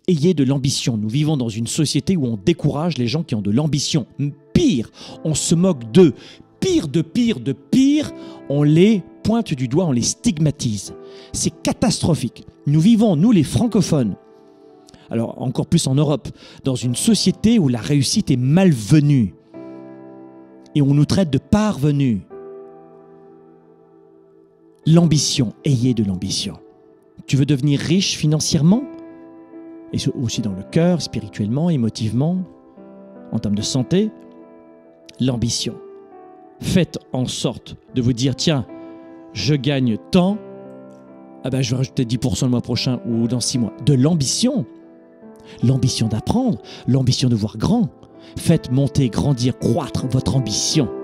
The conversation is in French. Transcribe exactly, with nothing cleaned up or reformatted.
ayez de l'ambition. Nous vivons dans une société où on décourage les gens qui ont de l'ambition. Pire, on se moque d'eux. Pire de pire de pire, on les pointe du doigt, on les stigmatise. C'est catastrophique. Nous vivons, nous les francophones, alors encore plus en Europe, dans une société où la réussite est malvenue et on nous traite de parvenus. L'ambition, ayez de l'ambition. Tu veux devenir riche financièrement? Et aussi dans le cœur, spirituellement, émotivement, en termes de santé? L'ambition. Faites en sorte de vous dire, tiens, je gagne tant, ah ben je vais rajouter dix pour cent le mois prochain ou dans six mois. De l'ambition. L'ambition d'apprendre, l'ambition de voir grand. Faites monter, grandir, croître votre ambition.